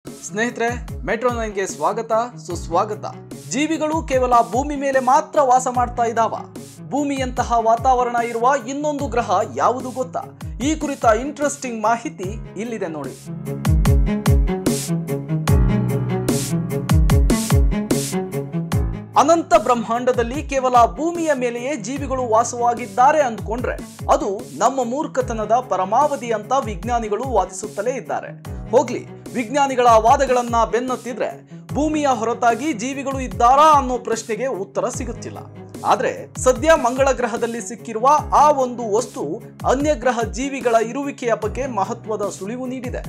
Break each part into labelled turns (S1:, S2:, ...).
S1: ಸ್ನೇಹಿತರೆ, ಮೆಟ್ರೋ 9ಗೆ ಸ್ವಾಗತ ಸುಸ್ವಾಗತ. ಜೀವಿಗಳು ಕೇವಲ ಭೂಮಿ ಮೇಲೆ ಮಾತ್ರ ವಾಸ ಮಾಡ್ತಾ ಇದ್ದಾವ? ಭೂಮಿಯಂತಹ ವಾತಾವರಣ ಇರುವ ಇನ್ನೊಂದು ಗ್ರಹ ಯಾವುದು ಗೊತ್ತಾ? ಈ ಕುರಿತ ಇಂಟ್ರೆಸ್ಟಿಂಗ್ ಮಾಹಿತಿ ಇಲ್ಲಿದೆ ನೋಡಿ. ಅನಂತ ಬ್ರಹ್ಮಾಂಡದಲ್ಲಿ ಕೇವಲ ಭೂಮಿಯ ಮೇಲೆಯೇ ಜೀವಿಗಳು ವಾಸವಾಗಿದ್ದಾರೆ ಅಂದುಕೊಂಡ್ರೆ ಅದು ನಮ್ಮ ಮೂರ್ಖತನದ ಪರಮಾವಧಿ ಅಂತ ವಿಜ್ಞಾನಿಗಳು ವಾದಿಸುತ್ತಲೇ ಇದ್ದಾರೆ. ಹೋಗ್ಲಿ, ವಿಜ್ಞಾನಿಗಳ ವಾದಗಳನ್ನ ಬೆನ್ನತ್ತಿದ್ರೆ ಭೂಮಿಯ ಹೊರತಾಗಿ ಜೀವಿಗಳು ಇದ್ದಾರಾ ಅನ್ನೋ ಪ್ರಶ್ನೆಗೆ ಉತ್ತರ ಸಿಗುತ್ತಿಲ್ಲ. ಆದ್ರೆ ಸದ್ಯ ಮಂಗಳ ಗ್ರಹದಲ್ಲಿ ಸಿಕ್ಕಿರುವ ಆ ಒಂದು ವಸ್ತು ಅನ್ಯ ಗ್ರಹ ಜೀವಿಗಳ ಇರುವಿಕೆಯ ಬಗ್ಗೆ ಮಹತ್ವದ ಸುಳಿವು ನೀಡಿದೆ.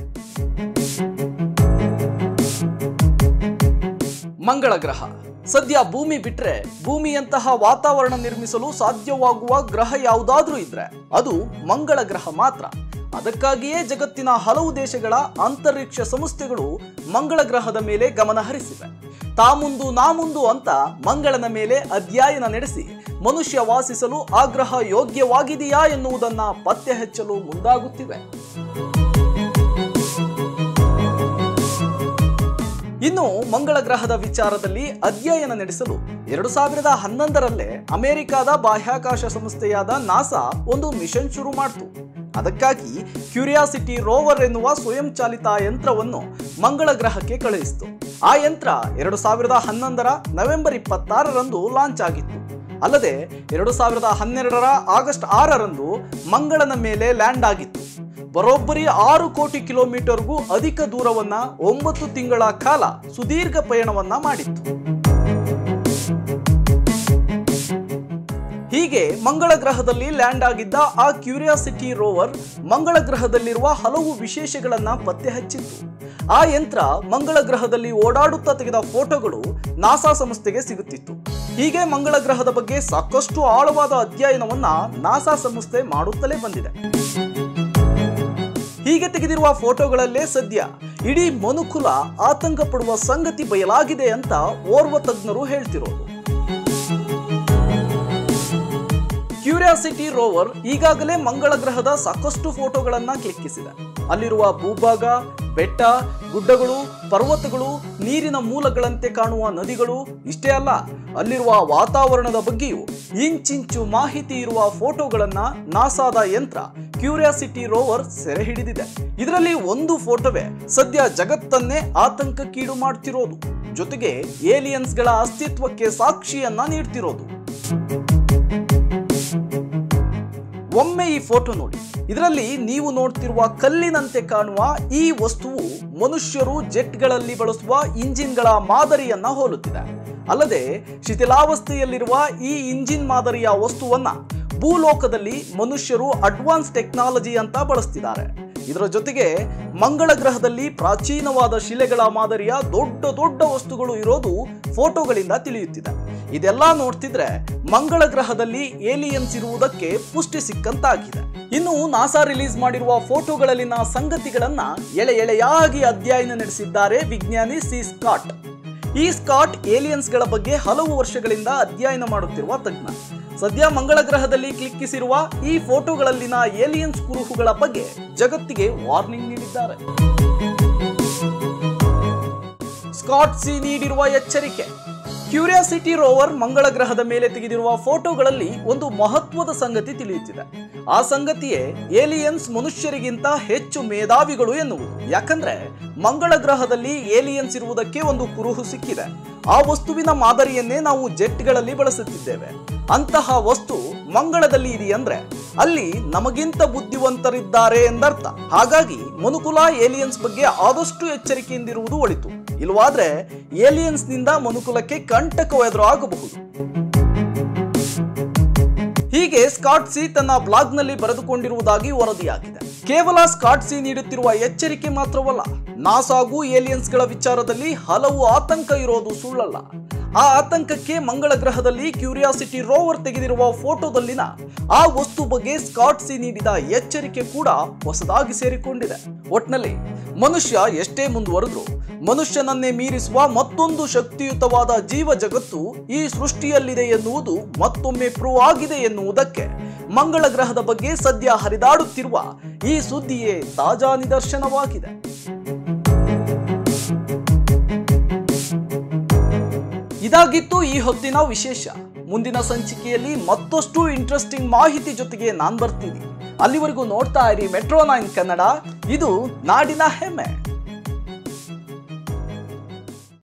S1: ಮಂಗಳ ಗ್ರಹ ಸದ್ಯ ಭೂಮಿ ಬಿಟ್ರೆ ಭೂಮಿಯಂತಹ ವಾತಾವರಣ ನಿರ್ಮಿಸಲು ಸಾಧ್ಯವಾಗುವ ಗ್ರಹ ಯಾವುದಾದ್ರೂ ಇದ್ರೆ ಅದು ಮಂಗಳ ಗ್ರಹ ಮಾತ್ರ. ಅದಕ್ಕಾಗಿಯೇ ಜಗತ್ತಿನ ಹಲವು ದೇಶಗಳ ಅಂತರಿಕ್ಷ ಸಂಸ್ಥೆಗಳು ಮಂಗಳ ಗ್ರಹದ ಮೇಲೆ ಗಮನ ಹರಿಸಿವೆ. ತಾಮುಂದು ನಾಮುಂದು ಅಂತ ಮಂಗಳನ ಮೇಲೆ ಅಧ್ಯಯನ ನಡೆಸಿ ಮನುಷ್ಯ ವಾಸಿಸಲು ಆ ಗ್ರಹ ಯೋಗ್ಯವಾಗಿದೆಯಾ ಎನ್ನುವುದನ್ನ ಪತ್ತೆ ಹಚ್ಚಲು ಮುಂದಾಗುತ್ತಿವೆ. ಇನ್ನು ಮಂಗಳ ಗ್ರಹದ ವಿಚಾರದಲ್ಲಿ ಅಧ್ಯಯನ ನಡೆಸಲು 2011ರಲ್ಲೇ ಅಮೆರಿಕದ ಬಾಹ್ಯಾಕಾಶ ಸಂಸ್ಥೆಯಾದ ನಾಸಾ ಒಂದು ಮಿಷನ್ ಶುರು ಮಾಡಿತು. ಅದಕ್ಕಾಗಿ ಕ್ಯೂರಿಯಾಸಿಟಿ ರೋವರ್ ಎನ್ನುವ ಸ್ವಯಂ ಚಾಲಿತ ಯಂತ್ರವನ್ನು ಮಂಗಳ ಗ್ರಹಕ್ಕೆ ಕಳುಹಿಸಿತು. ಆ ಯಂತ್ರ 2011ರ ನವೆಂಬರ್ 26ರಂದು ಲಾಂಚ್ ಆಗಿತ್ತು. ಅಲ್ಲದೆ 2012ರ ಆಗಸ್ಟ್ 6ರಂದು ಮಂಗಳನ ಮೇಲೆ ಲ್ಯಾಂಡ್ ಆಗಿತ್ತು. ಬರೋಬ್ಬರಿ 6 ಕೋಟಿ ಕಿಲೋಮೀಟರ್ಗೂ ಅಧಿಕ ದೂರವನ್ನ 9 ತಿಂಗಳ ಕಾಲ ಸುದೀರ್ಘ ಪಯಣವನ್ನ ಮಾಡಿತ್ತು. ಹೀಗೆ ಮಂಗಳ ಗ್ರಹದಲ್ಲಿ ಲ್ಯಾಂಡ್ ಆಗಿದ್ದ ಆ ಕ್ಯೂರಿಯಾಸಿಟಿ ರೋವರ್ ಮಂಗಳ ಗ್ರಹದಲ್ಲಿರುವ ಹಲವು ವಿಶೇಷಗಳನ್ನ ಪತ್ತೆ ಹಚ್ಚಿತ್ತು. ಆ ಯಂತ್ರ ಮಂಗಳ ಗ್ರಹದಲ್ಲಿ ಓಡಾಡುತ್ತಾ ತೆಗೆದ ಫೋಟೋಗಳು ನಾಸಾ ಸಂಸ್ಥೆಗೆ ಸಿಗುತ್ತಿತ್ತು. ಹೀಗೆ ಮಂಗಳ ಗ್ರಹದ ಬಗ್ಗೆ ಸಾಕಷ್ಟು ಆಳವಾದ ಅಧ್ಯಯನವನ್ನ ನಾಸಾ ಸಂಸ್ಥೆ ಮಾಡುತ್ತಲೇ ಬಂದಿದೆ. ಹೀಗೆ ತೆಗೆದಿರುವ ಫೋಟೋಗಳಲ್ಲೇ ಸದ್ಯ ಇಡೀ ಮನುಕುಲ ಆತಂಕ ಪಡುವ ಸಂಗತಿ ಬಯಲಾಗಿದೆ ಅಂತ ಓರ್ವ ತಜ್ಞರು ಹೇಳ್ತಿರೋದು. ಕ್ಯೂರಿಯಾಸಿಟಿ ರೋವರ್ ಈಗಾಗಲೇ ಮಂಗಳ ಗ್ರಹದ ಸಾಕಷ್ಟು ಫೋಟೋಗಳನ್ನ ಕ್ಲಿಕ್ಕಿಸಿದೆ. ಅಲ್ಲಿರುವ ಭೂಭಾಗ, ಬೆಟ್ಟ, ಗುಡ್ಡಗಳು, ಪರ್ವತಗಳು, ನೀರಿನ ಮೂಲಗಳಂತೆ ಕಾಣುವ ನದಿಗಳು, ಇಷ್ಟೇ ಅಲ್ಲ, ಅಲ್ಲಿರುವ ವಾತಾವರಣದ ಬಗ್ಗೆಯೂ ಇಂಚಿಂಚು ಮಾಹಿತಿ ಇರುವ ಫೋಟೋಗಳನ್ನ ನಾಸಾದ ಯಂತ್ರ ಕ್ಯೂರಿಯಾಸಿಟಿ ರೋವರ್ ಸೆರೆ ಹಿಡಿದಿದೆ. ಇದರಲ್ಲಿ ಒಂದು ಫೋಟೋವೇ ಸದ್ಯ ಜಗತ್ತನ್ನೇ ಆತಂಕಕ್ಕೀಡು ಮಾಡ್ತಿರೋದು, ಜೊತೆಗೆ ಏಲಿಯನ್ಸ್ಗಳ ಅಸ್ತಿತ್ವಕ್ಕೆ ಸಾಕ್ಷಿಯನ್ನ ನೀಡ್ತಿರೋದು. ಒಮ್ಮೆ ಈ ಫೋಟೋ ನೋಡಿ. ಇದರಲ್ಲಿ ನೀವು ನೋಡ್ತಿರುವ ಕಲ್ಲಿನಂತೆ ಕಾಣುವ ಈ ವಸ್ತುವು ಮನುಷ್ಯರು ಜೆಟ್ಗಳಲ್ಲಿ ಬಳಸುವ ಇಂಜಿನ್ಗಳ ಮಾದರಿಯನ್ನ ಹೋಲುತ್ತಿದೆ. ಅಲ್ಲದೆ ಶಿಥಿಲಾವಸ್ಥೆಯಲ್ಲಿರುವ ಈ ಇಂಜಿನ್ ಮಾದರಿಯ ವಸ್ತುವನ್ನ ಭೂಲೋಕದಲ್ಲಿ ಮನುಷ್ಯರು ಅಡ್ವಾನ್ಸ್ ಟೆಕ್ನಾಲಜಿ ಅಂತ ಬಳಸ್ತಿದ್ದಾರೆ. ಇದರ ಜೊತೆಗೆ ಮಂಗಳ ಗ್ರಹದಲ್ಲಿ ಪ್ರಾಚೀನವಾದ ಶಿಲೆಗಳ ಮಾದರಿಯ ದೊಡ್ಡ ದೊಡ್ಡ ವಸ್ತುಗಳು ಇರೋದು ಫೋಟೋಗಳಿಂದ ತಿಳಿಯುತ್ತಿದೆ. ಇದೆಲ್ಲ ನೋಡ್ತಿದ್ರೆ ಮಂಗಳ ಗ್ರಹದಲ್ಲಿ ಏಲಿಯನ್ಸ್ ಇರುವುದಕ್ಕೆ ಪುಷ್ಟಿ ಸಿಕ್ಕಂತಾಗಿದೆ. ಇನ್ನು ನಾಸಾ ರಿಲೀಸ್ ಮಾಡಿರುವ ಫೋಟೋಗಳಲ್ಲಿನ ಸಂಗತಿಗಳನ್ನ ಎಳೆ ಎಳೆಯಾಗಿ ಅಧ್ಯಯನ ನಡೆಸಿದ್ದಾರೆ ವಿಜ್ಞಾನಿ ಸಿ ಸ್ಕಾಟ್. ಈ ಸ್ಕಾಟ್ ಏಲಿಯನ್ಸ್ಗಳ ಬಗ್ಗೆ ಹಲವು ವರ್ಷಗಳಿಂದ ಅಧ್ಯಯನ ಮಾಡುತ್ತಿರುವ ತಜ್ಞ. ಸದ್ಯ ಮಂಗಳ ಗ್ರಹದಲ್ಲಿ ಕ್ಲಿಕ್ಕಿಸಿರುವ ಈ ಫೋಟೋಗಳಲ್ಲಿನ ಏಲಿಯನ್ಸ್ ಕುರುಹುಗಳ ಬಗ್ಗೆ ಜಗತ್ತಿಗೆ ವಾರ್ನಿಂಗ್ ನೀಡಿದ್ದಾರೆ. ಸ್ಕಾಟ್ ಸಿ ನೀಡಿರುವ ಎಚ್ಚರಿಕೆ. ಕ್ಯೂರಿಯಾಸಿಟಿ ರೋವರ್ ಮಂಗಳ ಗ್ರಹದ ಮೇಲೆ ತೆಗೆದಿರುವ ಫೋಟೋಗಳಲ್ಲಿ ಒಂದು ಮಹತ್ವದ ಸಂಗತಿ ತಿಳಿಯುತ್ತಿದೆ. ಆ ಸಂಗತಿಯೇ ಏಲಿಯನ್ಸ್ ಮನುಷ್ಯರಿಗಿಂತ ಹೆಚ್ಚು ಮೇಧಾವಿಗಳು ಎನ್ನುವುದು. ಯಾಕಂದ್ರೆ ಮಂಗಳ ಗ್ರಹದಲ್ಲಿ ಏಲಿಯನ್ಸ್ ಇರುವುದಕ್ಕೆ ಒಂದು ಕುರುಹು ಸಿಕ್ಕಿದೆ. ಆ ವಸ್ತುವಿನ ಮಾದರಿಯನ್ನೇ ನಾವು ಜೆಟ್ಗಳಲ್ಲಿ ಬಳಸುತ್ತಿದ್ದೇವೆ. ಅಂತಹ ವಸ್ತು ಮಂಗಳದಲ್ಲಿ ಇದೆಯಂದ್ರೆ ಅಲ್ಲಿ ನಮಗಿಂತ ಬುದ್ಧಿವಂತರಿದ್ದಾರೆ ಎಂದರ್ಥ. ಹಾಗಾಗಿ ಮನುಕುಲ ಏಲಿಯನ್ಸ್ ಬಗ್ಗೆ ಆದಷ್ಟು ಎಚ್ಚರಿಕೆಯಿಂದಿರುವುದು ಒಳಿತು. ಇಲ್ವಾದ್ರೆ ಏಲಿಯನ್ಸ್ ನಿಂದ ಮನುಕುಲಕ್ಕೆ ಕಂಟಕ ಎದುರಾಗಬಹುದು. ಹೀಗೆ ಸ್ಕಾಟ್ ಸಿ ತನ್ನ ಬ್ಲಾಗ್ ನಲ್ಲಿ ಬರೆದುಕೊಂಡಿರುವುದಾಗಿ ವರದಿಯಾಗಿದೆ. ಕೇವಲ ಸ್ಕಾಟ್ ಸಿ ನೀಡುತ್ತಿರುವ ಎಚ್ಚರಿಕೆ ಮಾತ್ರವಲ್ಲ, ನಾಸಾಗೂ ಏಲಿಯನ್ಸ್ಗಳ ವಿಚಾರದಲ್ಲಿ ಹಲವು ಆತಂಕ ಇರೋದು ಸುಳ್ಳಲ್ಲ. ಆ ಆತಂಕಕ್ಕೆ ಮಂಗಳ ಗ್ರಹದಲ್ಲಿ ಕ್ಯೂರಿಯಾಸಿಟಿ ರೋವರ್ ತೆಗೆದಿರುವ ಫೋಟೋದಲ್ಲಿನ ಆ ವಸ್ತು ಬಗ್ಗೆ ಸ್ಕಾಟ್ ಸಿ ನೀಡಿದ ಎಚ್ಚರಿಕೆ ಕೂಡ ಹೊಸದಾಗಿ ಸೇರಿಕೊಂಡಿದೆ. ಒಟ್ನಲ್ಲಿ ಮನುಷ್ಯ ಎಷ್ಟೇ ಮುಂದುವರೆದ್ರು ಮನುಷ್ಯನನ್ನೇ ಮೀರಿಸುವ ಮತ್ತೊಂದು ಶಕ್ತಿಯುತವಾದ ಜೀವ ಜಗತ್ತು ಈ ಸೃಷ್ಟಿಯಲ್ಲಿದೆ ಎನ್ನುವುದು ಮತ್ತೊಮ್ಮೆ ಪ್ರೂವ್ ಆಗಿದೆ ಎನ್ನುವುದಕ್ಕೆ ಮಂಗಳ ಗ್ರಹದ ಬಗ್ಗೆ ಸದ್ಯ ಹರಿದಾಡುತ್ತಿರುವ ಈ ಸುದ್ದಿಯೇ ತಾಜಾ ನಿದರ್ಶನವಾಗಿದೆ. ಇದಾಗಿತ್ತು ಈ ಹೊತ್ತಿನ ವಿಶೇಷ. ಮುಂದಿನ ಸಂಚಿಕೆಯಲ್ಲಿ ಮತ್ತಷ್ಟು ಇಂಟ್ರೆಸ್ಟಿಂಗ್ ಮಾಹಿತಿ ಜೊತೆಗೆ ನಾನ್ ಬರ್ತೀನಿ. ಅಲ್ಲಿವರೆಗೂ ನೋಡ್ತಾ ಇರಿ ಮೆಟ್ರೋ 9 ಕನ್ನಡ. ಇದು ನಾಡಿನ ಹೆಮ್ಮೆ.